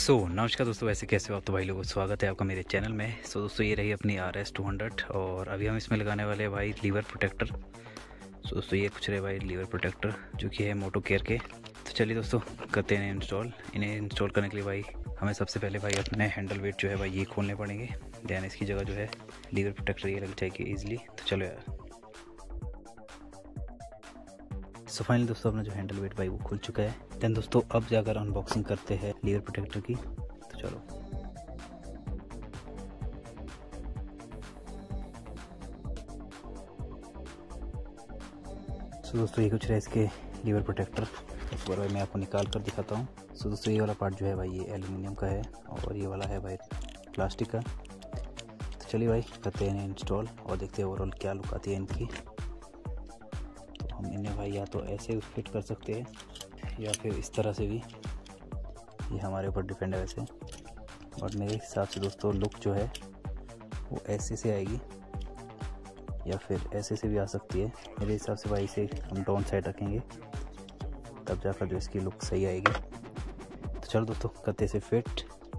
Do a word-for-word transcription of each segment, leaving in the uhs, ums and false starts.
सो so, नमस्कार दोस्तों, वैसे कैसे हो आप? तो भाई लोगों, स्वागत है आपका मेरे चैनल में। सो so, दोस्तों ये रही अपनी आर एस टू हंड्रेड और अभी हम इसमें लगाने वाले हैं भाई लीवर प्रोटेक्टर। सो so, दोस्तों ये कुछ रहे भाई लीवर प्रोटेक्टर जो कि है मोटो केयर के। तो चलिए दोस्तों करते हैं इंस्टॉल। इन्हें इंस्टॉल करने के लिए भाई हमें सबसे पहले भाई अपने हैंडल वेट जो है भाई ये खोलने पड़ेंगे। ध्यान इसकी जगह जो है लीवर प्रोटेक्टर ये लग जाएगी ईजिली। तो चलो यार। सो फाइनली दोस्तों अपना जो हैंडल वेट भाई वो खुल चुका है। देन दोस्तों अब जाकर अनबॉक्सिंग करते हैं लीवर प्रोटेक्टर की। तो चलो। सो दोस्तों ये कुछ है इसके लीवर प्रोटेक्टर। इस बार भाई मैं आपको निकाल कर दिखाता हूँ। सो दोस्तों ये वाला पार्ट जो है भाई ये एल्यूमिनियम का है और ये वाला है भाई प्लास्टिक का। तो चलिए भाई करते हैं इंस्टॉल और देखते हैं ओवरऑल क्या लुक आती है इनकी। हम इन्हें भाई या तो ऐसे फिट कर सकते हैं या फिर इस तरह से भी, ये हमारे ऊपर डिपेंड है वैसे। बट मेरे हिसाब से दोस्तों लुक जो है वो ऐसे से आएगी या फिर ऐसे से भी आ सकती है। मेरे हिसाब से भाई इसे हम डाउन साइड रखेंगे तब जाकर जो इसकी लुक सही आएगी। तो चलो दोस्तों करते से फिट।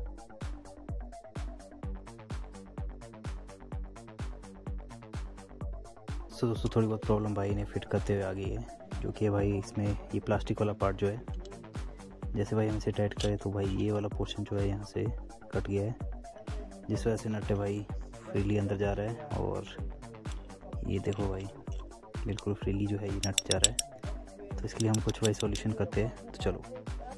सो दोस्तों थोड़ी बहुत प्रॉब्लम भाई ने फिट करते हुए आ गई है, जो कि भाई इसमें ये प्लास्टिक वाला पार्ट जो है जैसे भाई हम इसे टाइट करें तो भाई ये वाला पोर्शन जो है यहाँ से कट गया है, जिस वजह से नट भाई फ्रीली अंदर जा रहा है। और ये देखो भाई बिल्कुल फ्रीली जो है ये नट जा रहा है। तो इसके लिए हम कुछ भाई सॉल्यूशन करते हैं। तो चलो।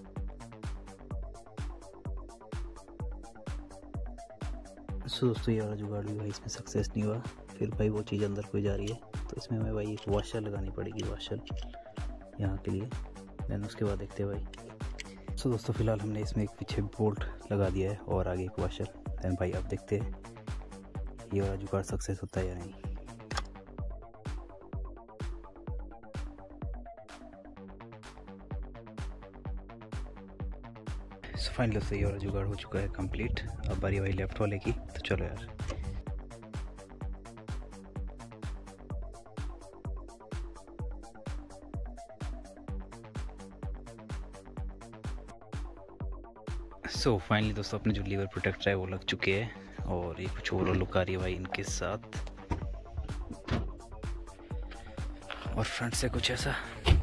सो दोस्तों ये वाला जुगाड़ भी भाई इसमें सक्सेस नहीं हुआ। फिर भाई वो चीज़ अंदर को जा रही है, तो इसमें हमें भाई एक वॉशर लगानी पड़ेगी, वॉशर यहाँ के लिए। देन उसके बाद देखते हैं भाई। सो दोस्तों फिलहाल हमने इसमें एक पीछे बोल्ट लगा दिया है और आगे एक वॉशर। देन भाई अब देखते हैं ये वाला जुगाड़ सक्सेस होता है या नहीं। सो फाइनली दोस्तों ये वाला जुगाड़ हो चुका है कंप्लीट। अब बारी भाई लेफ्ट वाले की। तो चलो यार। सो so, फाइनली दोस्तों अपने जो लीवर प्रोटेक्टर है वो लग चुके हैं और ये कुछ ओवरऑल लुक आ रही है भाई इनके साथ। और फ्रंट से कुछ ऐसा।